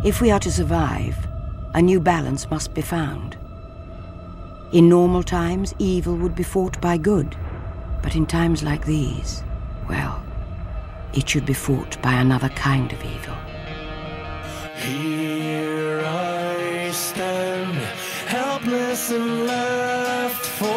If we are to survive, a new balance must be found. In normal times, evil would be fought by good. But in times like these, well, it should be fought by another kind of evil. Here I stand, helpless and left for